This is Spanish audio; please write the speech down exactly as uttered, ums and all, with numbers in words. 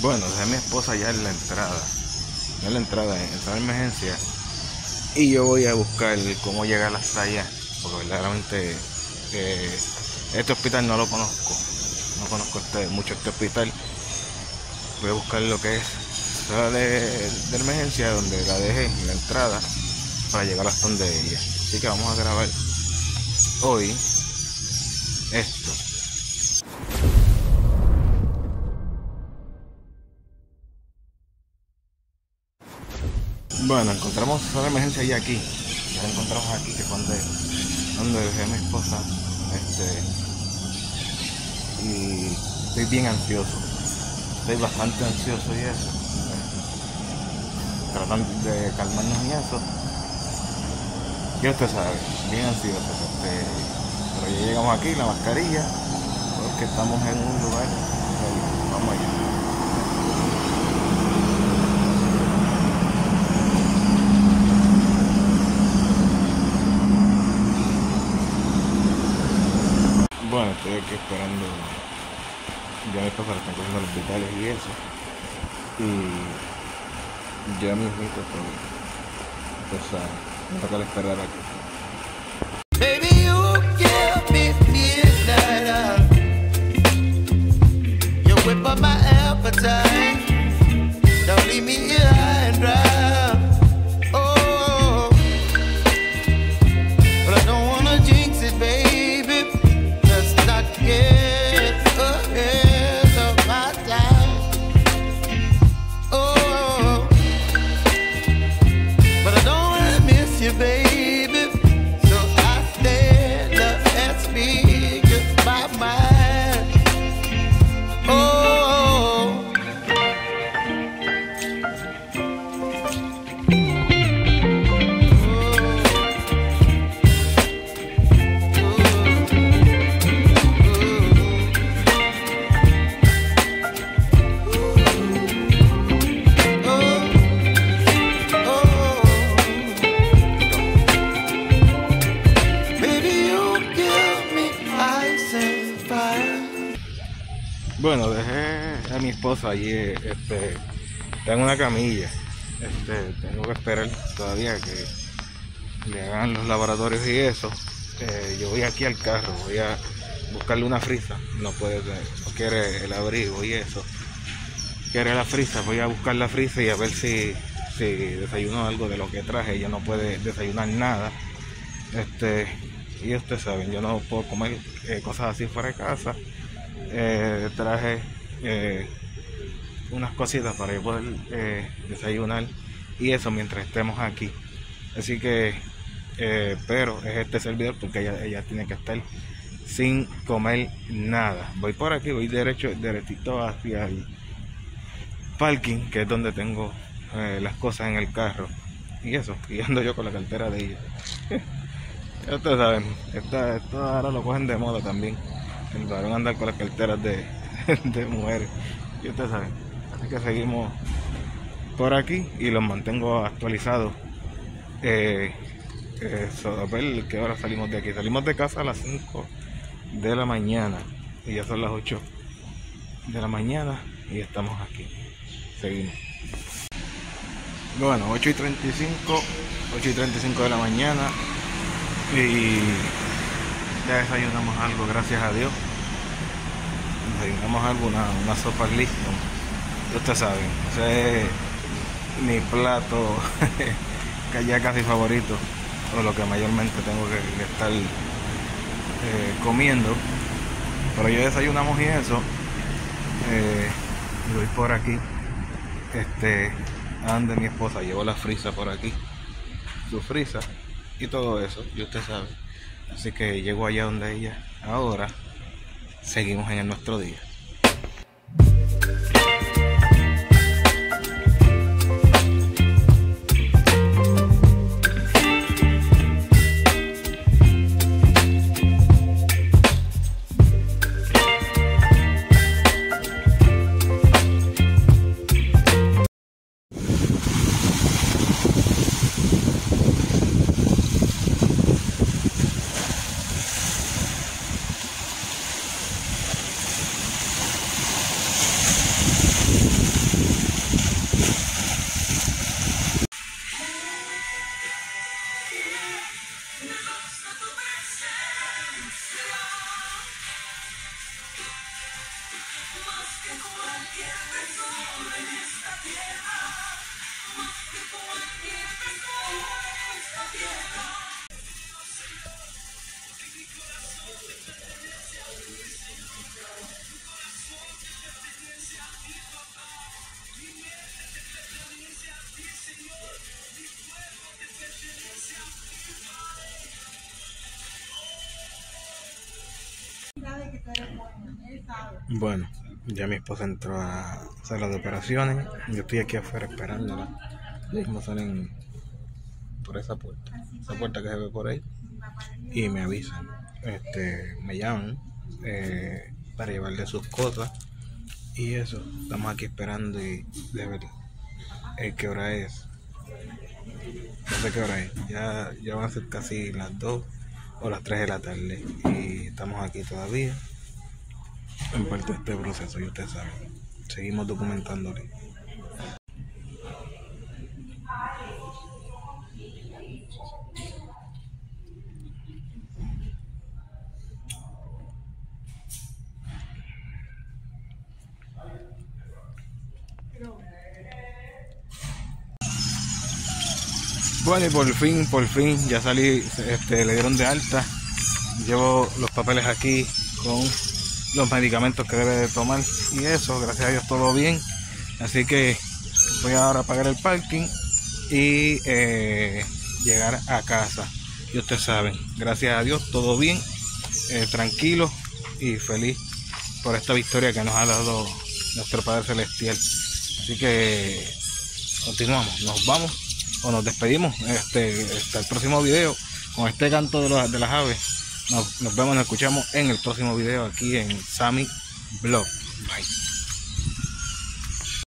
Bueno, dejé a mi esposa ya en la entrada, ya en la entrada, en la emergencia, y yo voy a buscar cómo llegar hasta allá, porque verdaderamente eh, este hospital no lo conozco, no conozco este, mucho este hospital. Voy a buscar lo que es sala de, de emergencia donde la dejé en la entrada para llegar hasta donde ella. Así que vamos a grabar hoy esto. Bueno, encontramos sala de emergencia ya aquí. Ya la encontramos aquí, que es donde, donde dejé a mi esposa. Este, y estoy bien ansioso. Estoy bastante ansioso y eso. Tratando de calmarnos y eso. Ya usted sabe, bien ansioso. Este, pero ya llegamos aquí, la mascarilla, porque estamos en un lugar. Vamos allá. Bueno, estoy aquí esperando. Ya mi esposa le están cogiendo los vitales y eso. Y ya mismito todo. Pues me toca esperar aquí. Baby, you give me midnight. You whip up my appetite. Don't leave me here high and dry. Oh, but I don't wanna jinx it, baby. Let's not get ahead of my time. Oh, but I don't wanna miss you, baby. Bueno, dejé a mi esposa allí, este, está en una camilla. Este, tengo que esperar todavía que le hagan los laboratorios y eso. Eh, yo voy aquí al carro, voy a buscarle una frisa. No puede, no quiere el abrigo y eso. Quiere la frisa, voy a buscar la frisa y a ver si, si desayuno algo de lo que traje. Ella no puede desayunar nada. Este, y ustedes saben, yo no puedo comer eh, cosas así fuera de casa. Eh, traje eh, unas cositas para yo poder eh, desayunar y eso mientras estemos aquí. Así que eh, pero es este servidor porque ella, ella tiene que estar sin comer nada. Voy por aquí, voy derecho, derechito hacia el parking, que es donde tengo eh, las cosas en el carro y eso, y ando yo con la cartera de ella. Ya ustedes saben, esta, esto ahora lo cogen de moda también, el varón andar con las carteras de, de mujeres, y ustedes saben. Así que seguimos por aquí y los mantengo actualizados. Eh, eh, so, a ver qué hora salimos de aquí. Salimos de casa a las cinco de la mañana y ya son las ocho de la mañana y estamos aquí. Seguimos. Bueno, ocho y treinta y cinco, ocho y treinta y cinco de la mañana y ya desayunamos algo, gracias a Dios. Desayunamos algo, una, una sopa Lipton. Ustedes saben, ese es mi plato que ya casi favorito, o lo que mayormente tengo que, que estar eh, comiendo. Pero yo desayunamos y eso. Eh, y voy por aquí. Este, ande mi esposa, llevo la frisa por aquí, su frisa y todo eso, y usted sabe. Así que llego allá donde ella. Ahora seguimos en el nuestro día. Bueno, ya mi esposa entró a sala de operaciones. Yo estoy aquí afuera esperándola. Ya mismo salen por esa puerta, esa puerta que se ve por ahí, y me avisan, este, me llaman eh, para llevarle sus cosas y eso. Estamos aquí esperando y de ver eh, qué hora es. No sé qué hora es. Ya, ya van a ser casi las dos o las tres de la tarde y estamos aquí todavía en parte de este proceso, y ustedes saben, seguimos documentándole. Bueno, y por fin, por fin, ya salí, este, le dieron de alta. Llevo los papeles aquí con los medicamentos que debe de tomar y eso, gracias a Dios todo bien. Así que voy ahora a pagar el parking y eh, llegar a casa. Y ustedes saben, gracias a Dios todo bien, eh, tranquilo y feliz por esta victoria que nos ha dado nuestro Padre Celestial. Así que continuamos, nos vamos o nos despedimos este, hasta el próximo video con este canto de, los, de las aves. Nos, nos vemos, nos escuchamos en el próximo video aquí en Sammy Vlog. Bye.